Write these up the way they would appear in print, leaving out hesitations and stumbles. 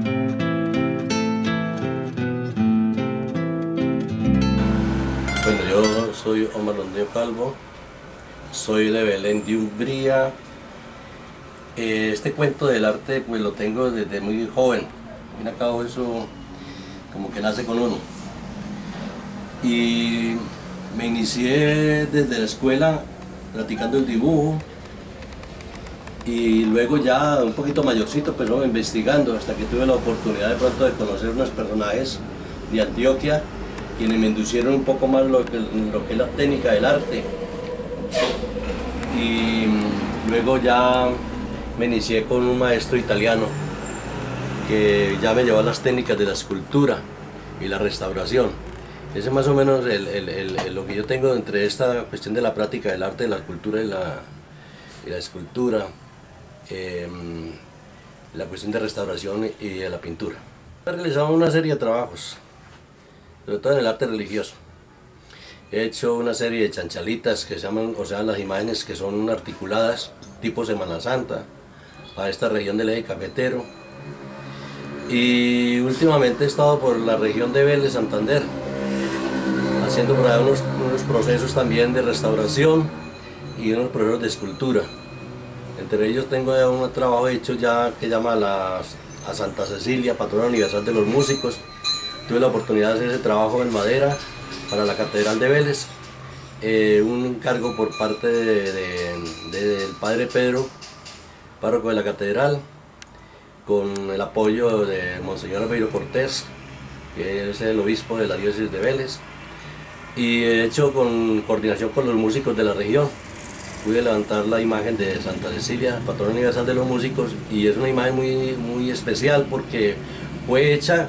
Bueno, yo soy Omar Londoño Calvo, soy de Belén de Umbría. Este cuento del arte pues lo tengo desde muy joven. Al fin y al cabo eso como que nace con uno. Y me inicié desde la escuela practicando el dibujo y luego ya un poquito mayorcito pues investigando hasta que tuve la oportunidad de pronto de conocer unos personajes de Antioquia quienes me inducieron un poco más lo que es la técnica del arte. Y luego ya me inicié con un maestro italiano que ya me llevó a las técnicas de la escultura y la restauración. Ese es más o menos lo que yo tengo entre esta cuestión de la práctica del arte, de la escultura y la escultura, la cuestión de restauración y de la pintura. He realizado una serie de trabajos, sobre todo en el arte religioso. He hecho una serie de chanchalitas que se llaman, o sea, las imágenes que son articuladas, tipo Semana Santa, para esta región del eje cafetero. Y últimamente he estado por la región de Vélez, Santander, haciendo por ahí unos procesos también de restauración y unos procesos de escultura. Entre ellos tengo ya un trabajo hecho ya que llama a Santa Cecilia, patrona universal de los músicos. Tuve la oportunidad de hacer ese trabajo en madera para la Catedral de Vélez, un encargo por parte del Padre Pedro, párroco de la Catedral, con el apoyo de Monseñor Albeiro Cortés, que es el obispo de la diócesis de Vélez, y he hecho con coordinación con los músicos de la región. Pude levantar la imagen de Santa Cecilia, patrona universal de los músicos, y es una imagen muy especial porque fue hecha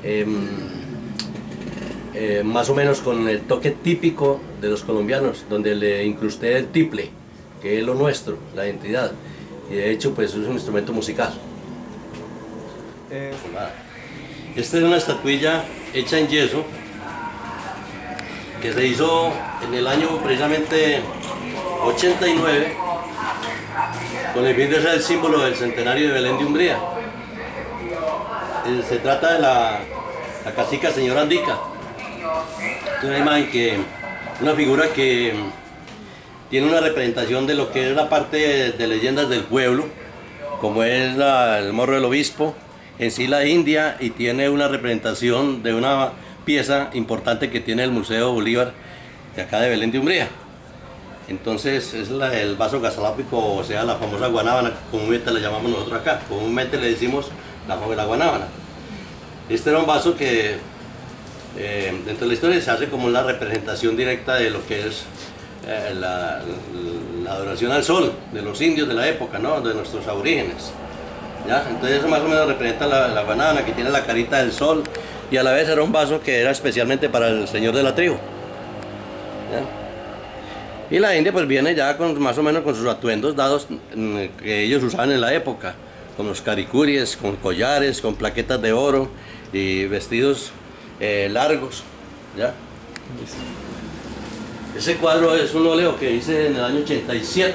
más o menos con el toque típico de los colombianos, donde le incrusté el tiple, que es lo nuestro, la identidad, y de hecho pues es un instrumento musical. Esta es una estatuilla hecha en yeso, que se hizo en el año precisamente 89, con el fin de ser el símbolo del centenario de Belén de Umbría. Se trata de la cacica señora Andica. Es una imagen una figura que tiene una representación de lo que es la parte de leyendas del pueblo, como es el morro del obispo, en sí la India, y tiene una representación de una pieza importante que tiene el Museo Bolívar de acá de Belén de Umbría. Entonces es el vaso gazalápico, o sea, la famosa guanábana, comúnmente la llamamos nosotros acá, comúnmente le decimos la guanábana. Este era un vaso que dentro de la historia se hace como una representación directa de lo que es la adoración al sol de los indios de la época, ¿no? De nuestros aborígenes. ¿Ya? Entonces eso más o menos representa la guanábana, que tiene la carita del sol, y a la vez era un vaso que era especialmente para el señor de la tribu. ¿Ya? Y la India pues viene ya más o menos con sus atuendos dados que ellos usaban en la época, con los caricuries, con collares, con plaquetas de oro y vestidos largos. ¿Ya? Ese cuadro es un óleo que hice en el año 87,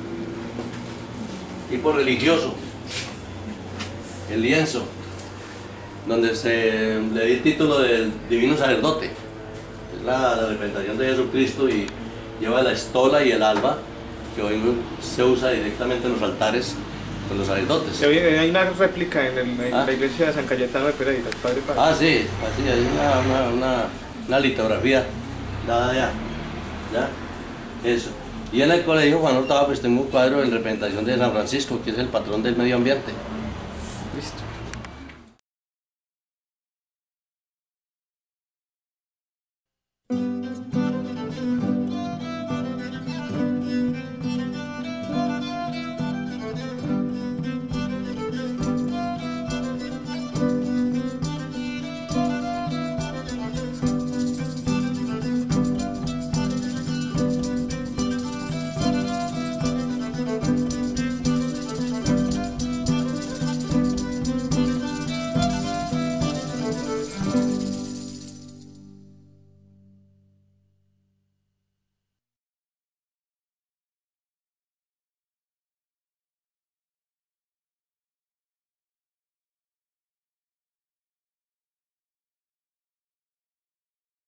tipo religioso, el lienzo, donde se le di el título del divino sacerdote. Es la representación de Jesucristo y lleva la estola y el alba, que hoy se usa directamente en los altares con los sacerdotes. Hay una réplica en la iglesia de San Cayetano de Pereira, el Padre Pablo. Ah, sí, así hay una litografía dada ya. ¿Ya? Eso. Y en el colegio Juan Hurtado pues tengo un cuadro en representación de San Francisco, que es el patrón del medio ambiente. Listo.